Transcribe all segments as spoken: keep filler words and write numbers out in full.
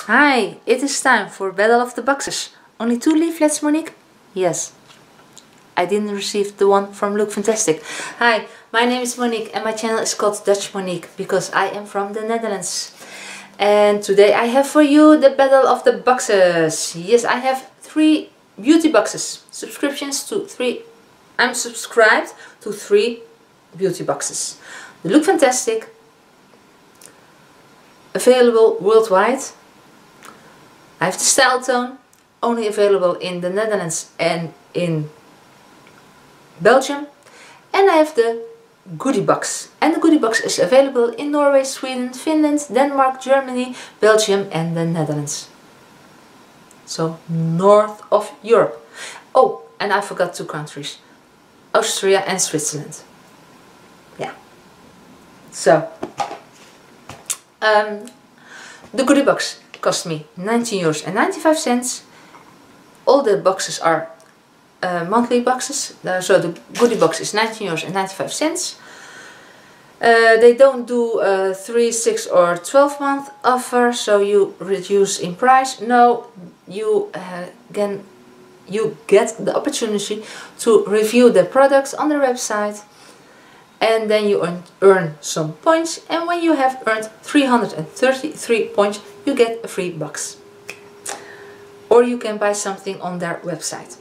Hi, it is time for Battle of the Boxes. Only two leaflets, Monique? Yes. I didn't receive the one from Look Fantastic. Hi, my name is Monique and my channel is called Dutch Monique because I am from the Netherlands. And today I have for you the Battle of the Boxes. Yes, I have three beauty boxes. Subscriptions to three. I'm subscribed to three beauty boxes. The Look Fantastic, available worldwide. I have the Style Tone, only available in the Netherlands and in Belgium. And I have the Goodie Box. And the Goodie Box is available in Norway, Sweden, Finland, Denmark, Germany, Belgium and the Netherlands. So north of Europe. Oh, and I forgot two countries. Austria and Switzerland. Yeah. So, um, the Goodie Box cost me nineteen euros and ninety-five cents. All the boxes are uh, monthly boxes, uh, so the Goodie Box is nineteen euros and ninety-five cents. Uh, they don't do a three, six or twelve month offer, so you reduce in price. No, you uh, can you get the opportunity to review the products on their website, and then you earn, earn some points, and when you have earned three hundred thirty-three points you get a free box, or you can buy something on their website.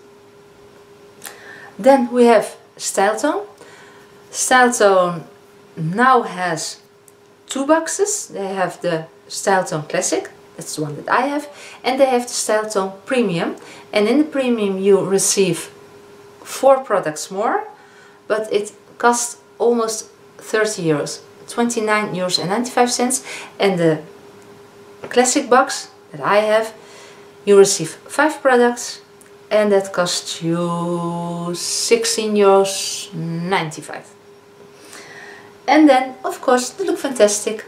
Then we have Style Tone. Style Tone now has two boxes. They have the Style Tone Classic, that's the one that I have, and they have the Style Tone Premium, and in the Premium you receive four products more, but it costs almost thirty euros, twenty-nine euros and ninety-five cents, and the Classic box that I have, you receive five products and that costs you sixteen euros ninety-five. And then of course the Look Fantastic.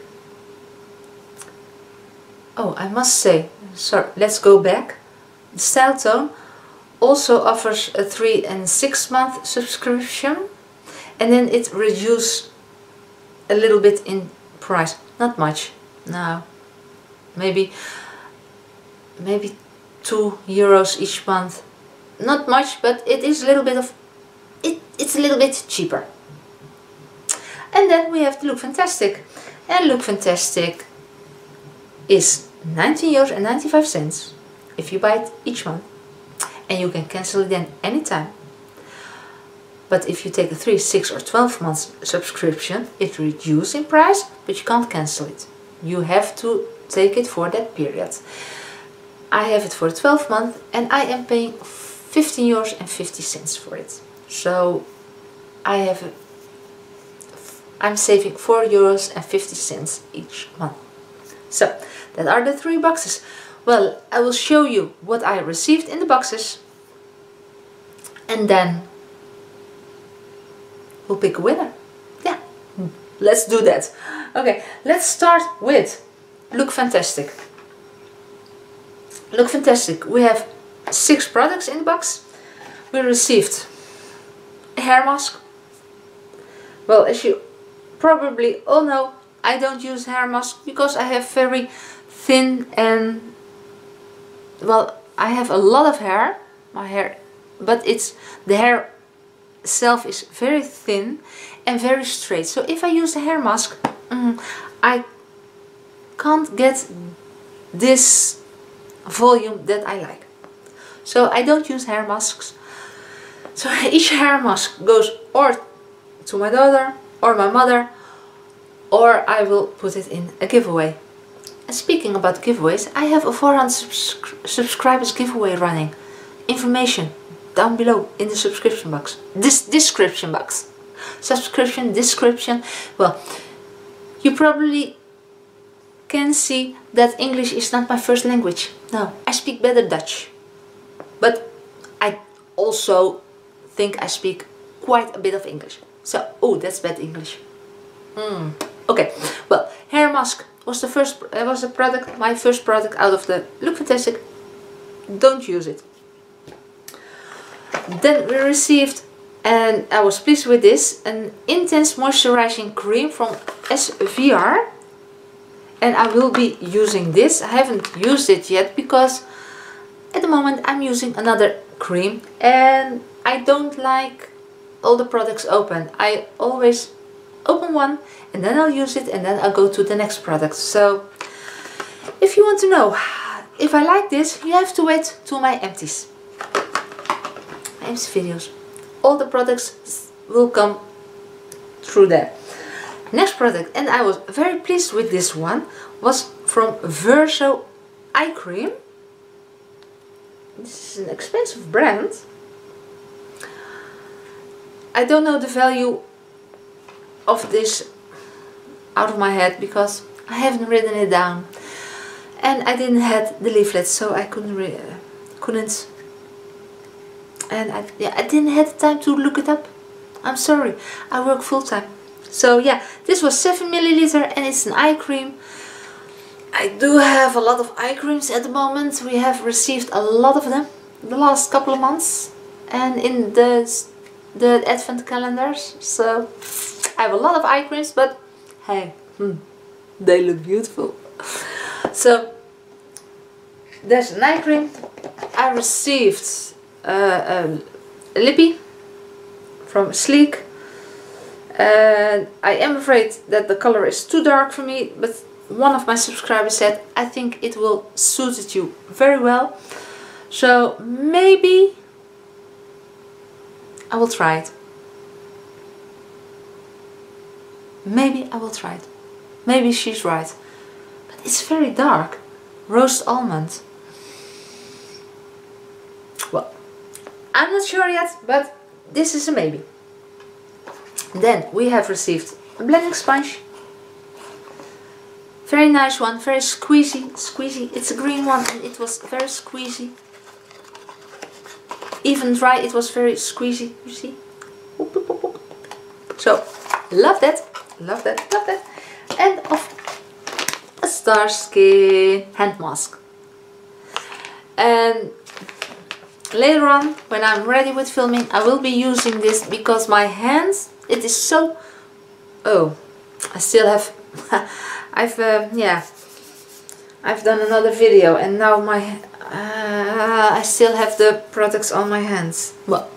Oh, I must say, sorry, let's go back. The Style Tone also offers a three and six month subscription, and then it reduces a little bit in price, not much, no, maybe maybe two euros each month, not much, but it is a little bit of it, it's a little bit cheaper. And then we have the Look Fantastic, and Look Fantastic is nineteen euros and ninety-five cents if you buy it each month, and you can cancel it then anytime. But if you take a three, six or twelve months subscription, it reduces in price, but you can't cancel it. You have to take it for that period. I have it for twelve months and I am paying fifteen euros and fifty cents for it. So I have a, I'm saving four euros and fifty cents each month. So that are the three boxes. Well, I will show you what I received in the boxes, and then we'll pick a winner. Yeah, let's do that. Okay, let's start with Look Fantastic. Look Fantastic, we have six products in the box. We received a hair mask. Well, as you probably all know, I don't use hair mask because I have very thin and, well, I have a lot of hair, my hair, but it's, the hair itself is very thin and very straight. So if I use a hair mask, mm, I can't get this volume that I like. So I don't use hair masks. So each hair mask goes or to my daughter or my mother, or I will put it in a giveaway. And speaking about giveaways, I have a four hundred subscri subscribers giveaway running. Information down below in the subscription box. This description box. Subscription, description. Well, you probably can see that English is not my first language. No, I speak better Dutch. But I also think I speak quite a bit of English. So, oh, that's bad English. Hmm. Okay, well, hair mask was the first, uh, was the product, my first product out of the Look Fantastic. Don't use it. Then we received, and I was pleased with this, an intense moisturizing cream from S V R. and I will be using this. I haven't used it yet because at the moment I'm using another cream and I don't like all the products open. I always open one and then I'll use it and then I'll go to the next product. So if you want to know if I like this, you have to wait to my empties. My empties videos. All the products will come through there. Next product, and I was very pleased with this one, was from Verso Eye Cream. This is an expensive brand. I don't know the value of this out of my head because I haven't written it down, and I didn't have the leaflet, so I couldn't re uh, couldn't and I, yeah, I didn't have the time to look it up. I'm sorry, I work full time. So yeah, this was seven milliliter and it's an eye cream. I do have a lot of eye creams at the moment. We have received a lot of them the last couple of months and in the the advent calendars. So I have a lot of eye creams, but hey, hmm, they look beautiful. So there's an eye cream. I received uh, a lippy from Sleek. And I am afraid that the color is too dark for me, but one of my subscribers said I think it will suit you very well. So maybe I will try it. Maybe I will try it. Maybe she's right. But it's very dark. Roast almond. Well, I'm not sure yet, but this is a maybe. Then we have received a blending sponge. Very nice one, very squeezy, squeezy. It's a green one and it was very squeezy. Even dry, it was very squeezy, you see. So, love that, love that, love that. And of a Starskin hand mask. And later on, when I'm ready with filming, I will be using this because my hands, it is so, oh, I still have, I've, uh, yeah, I've done another video and now my, uh, I still have the products on my hands. Well,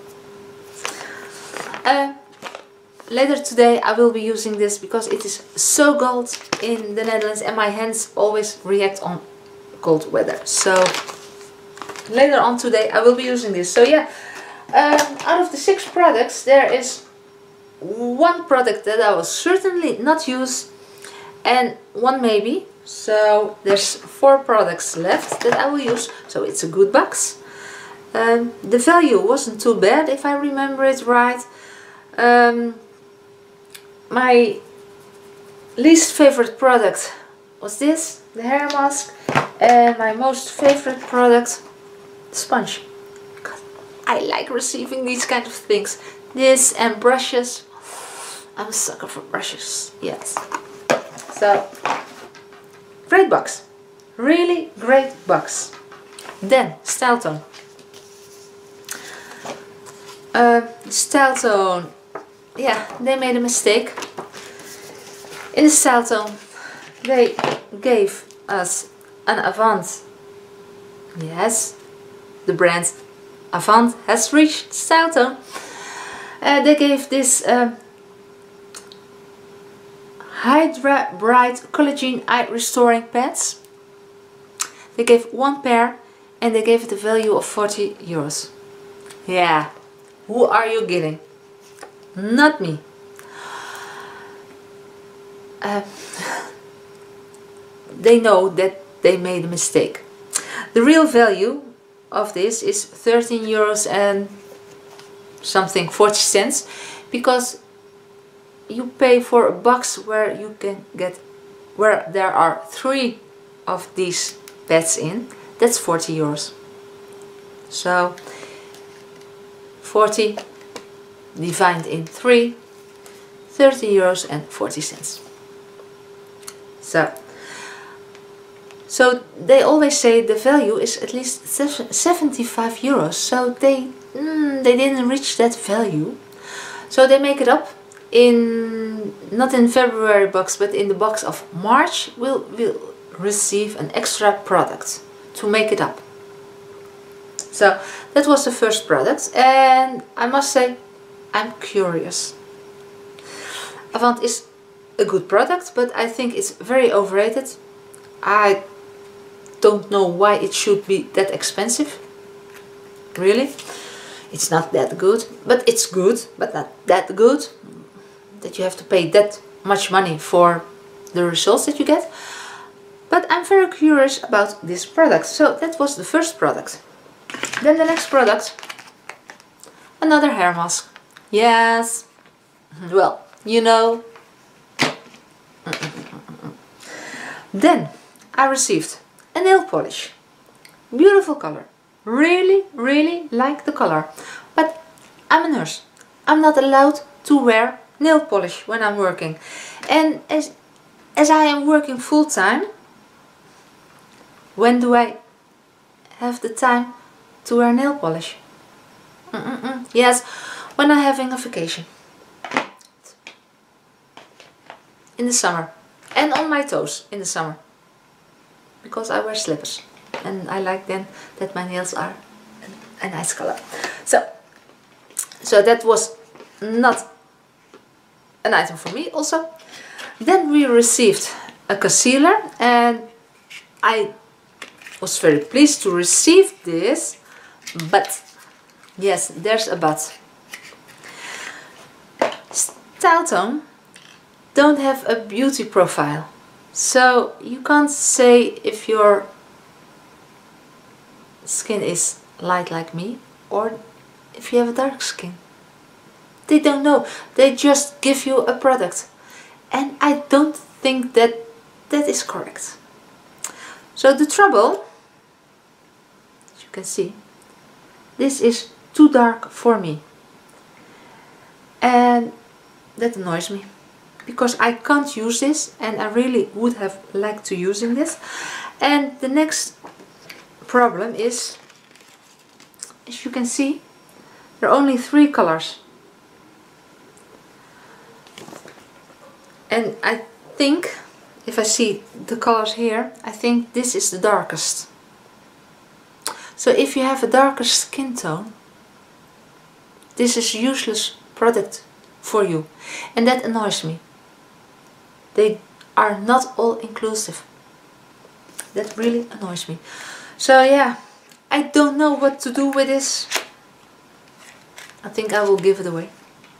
uh, later today I will be using this because it is so cold in the Netherlands and my hands always react on cold weather. So later on today I will be using this. So yeah, um, out of the six products there is one product that I will certainly not use and one maybe. So there's four products left that I will use, so it's a good box. Um, the value wasn't too bad if I remember it right. Um, my least favorite product was this, the hair mask, and my most favorite product, the sponge. God, I like receiving these kind of things. This and brushes. I'm a sucker for brushes, yes. So, great box. Really great box. Then, Style Tone. Uh, Style Tone, yeah, they made a mistake. In the Style Tone, they gave us an Avant. Yes, the brand Avant has reached Style Tone. Uh, they gave this uh, Hydra Bright Collagen Eye Restoring Pads. They gave one pair and they gave it a value of forty euros. Yeah, who are you kidding? Not me. Uh, they know that they made a mistake. The real value of this is thirteen euros and something, forty cents, because you pay for a box where you can get, where there are three of these pads in. That's forty euros. So forty divided in three, thirty euros and forty cents. So, so they always say the value is at least seventy-five euros. So they mm, they didn't reach that value. So they make it up in, not in February box, but in the box of March, we'll, we'll receive an extra product to make it up. So that was the first product, and I must say I'm curious. Avant is a good product, but I think it's very overrated. I don't know why it should be that expensive. Really, it's not that good, but it's good, but not that good that you have to pay that much money for the results that you get. But I'm very curious about this product. So that was the first product. Then the next product, another hair mask. Yes, well, you know. Then I received a nail polish. Beautiful color. Really, really like the color. But I'm a nurse. I'm not allowed to wear nail polish when I'm working. And as, as I am working full time, when do I have the time to wear nail polish? Mm-mm-mm. Yes, when I'm having a vacation. In the summer. And on my toes in the summer. Because I wear slippers. And I like then that my nails are a nice color. So, so that was not an item for me also. Then we received a concealer, and I was very pleased to receive this, but yes, there's a but. Style Tone don't have a beauty profile, so you can't say if your skin is light like me or if you have a dark skin. They don't know. They just give you a product, and I don't think that that is correct. So the trouble, as you can see, this is too dark for me, and that annoys me because I can't use this, and I really would have liked to using this. And the next problem is, as you can see, there are only three colors, and I think if I see the colors here, I think this is the darkest. So if you have a darker skin tone, this is a useless product for you, and that annoys me. They are not all inclusive. That really annoys me. So yeah, I don't know what to do with this. I think I will give it away.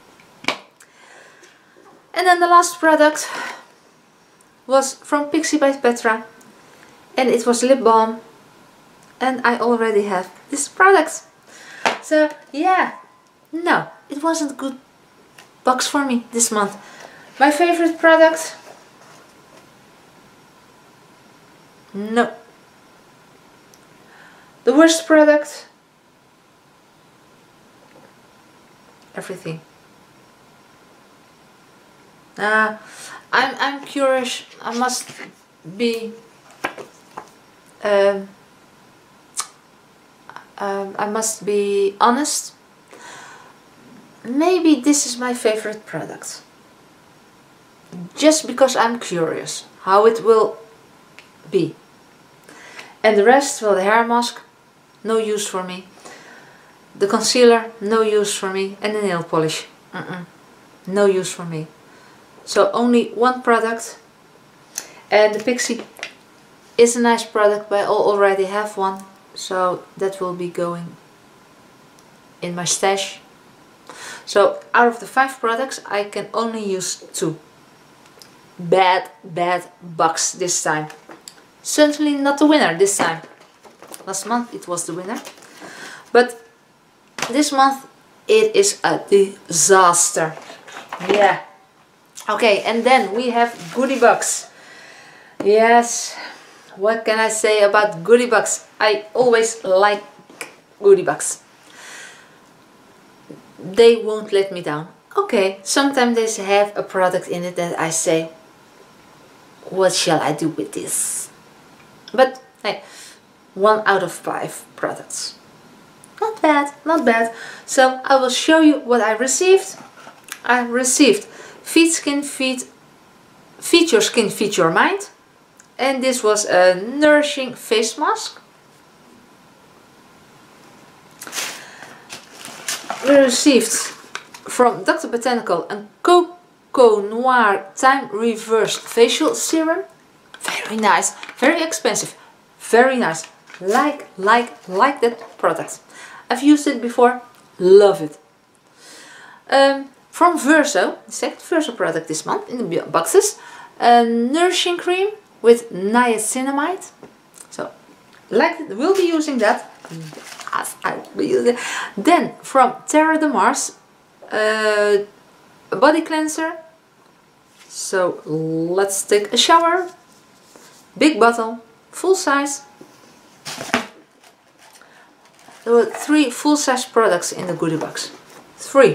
And then the last product was from Pixi by Petra, and it was lip balm, and I already have this product. So yeah, no, it wasn't a good box for me this month. My favorite product? No. The worst product? Everything. Uh, I'm, I'm curious, I must be, um, um, I must be honest. Maybe this is my favorite product. Just because I'm curious how it will be. And the rest, well, the hair mask, no use for me. The concealer, no use for me. And the nail polish, mm-mm, no use for me. So only one product. And the Pixi is a nice product, but I already have one. So that will be going in my stash. So out of the five products, I can only use two. Bad, bad box this time. Certainly not the winner this time. Last month it was the winner. But this month it is a disaster. Yeah. Okay, and then we have goodie box. Yes. What can I say about goodie box? I always like goodie box. They won't let me down. Okay, sometimes they have a product in it that I say, what shall I do with this? But hey, one out of five products. Not bad, not bad. So I will show you what I received. I received Feed Skin, feed, feed your skin, feed your mind. And this was a nourishing face mask. We received from Doctor Botanical a Coco Noir Time Reversed Facial Serum. Very nice, very expensive, very nice. Like, like, like that product. I've used it before, love it. Um, from Verso, the second Verso product this month in the boxes, a nourishing cream with niacinamide. So, like, we'll be using that. As I will be using. Then from Terra de Mars, uh, a body cleanser. So let's take a shower. Big bottle, full size. There were three full size products in the goodie box. Three.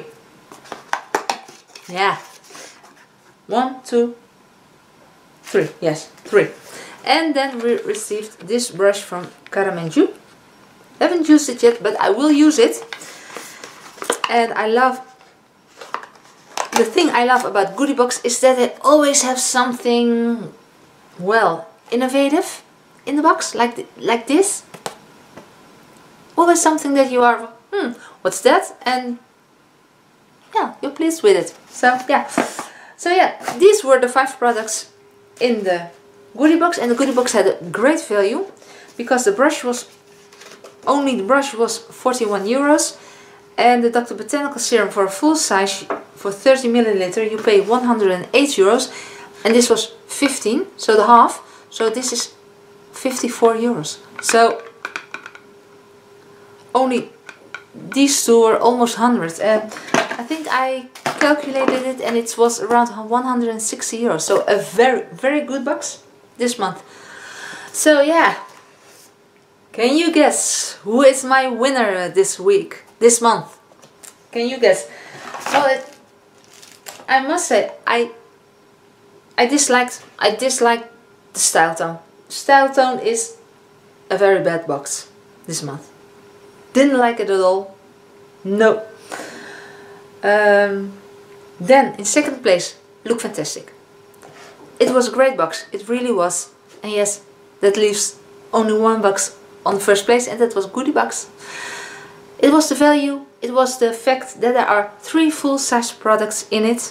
Yeah. One, two, three. Yes, three. And then we received this brush from Caramanju. Haven't used it yet, but I will use it. And I love, the thing I love about goodie box is that they always have something, well, innovative in the box, like th like this. Always something that you are, hmm, what's that? And yeah, you're pleased with it. So yeah, so yeah, these were the five products in the goodie box, and the goodie box had a great value because the brush was only the brush was forty-one euros, and the Doctor Botanical serum for a full size for thirty milliliter you pay one hundred eight euros, and this was fifteen, so the half. So this is fifty-four euros. So only these two were almost one hundred. And I think I calculated it and it was around one hundred sixty euros. So a very, very good box this month. So yeah. Can you guess who is my winner this week, this month? Can you guess? Well, it, I must say, I I disliked, I disliked the Style Tone. Style Tone is a very bad box this month. Didn't like it at all. No. Um, then in second place, Look Fantastic. It was a great box. It really was. And yes, that leaves only one box on the first place, and that was goodie box. It was the value. It was the fact that there are three full-size products in it.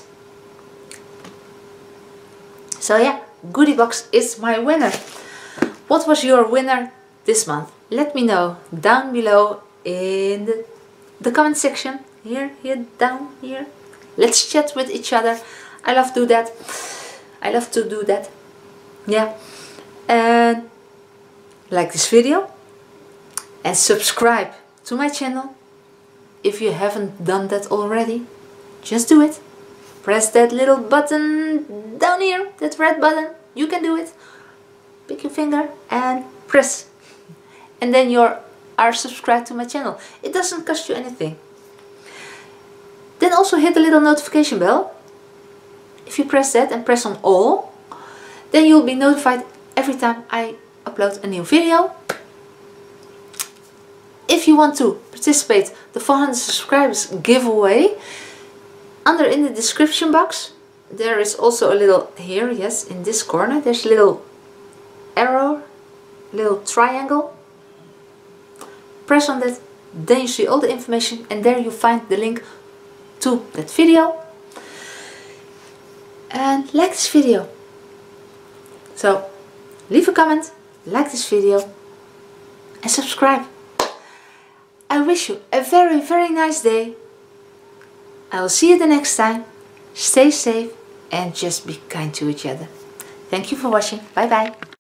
So yeah, goodie box is my winner. What was your winner this month? Let me know down below in the, the comment section. Here, here, down here. Let's chat with each other. I love to do that. I love to do that. Yeah. And like this video. And subscribe to my channel. If you haven't done that already, just do it. Press that little button down here, that red button. You can do it. Pick your finger and press. And then you are subscribed to my channel. It doesn't cost you anything. Then also hit the little notification bell. If you press that and press on all, then you'll be notified every time I upload a new video. If you want to participate the four hundred subscribers giveaway, under in the description box there is also a little, here, yes, in this corner there's a little arrow, little triangle. Press on that, then you see all the information, and there you find the link to that video. And like this video. So leave a comment, like this video and subscribe. I wish you a very, very nice day. I will see you the next time. Stay safe and just be kind to each other. Thank you for watching. Bye bye.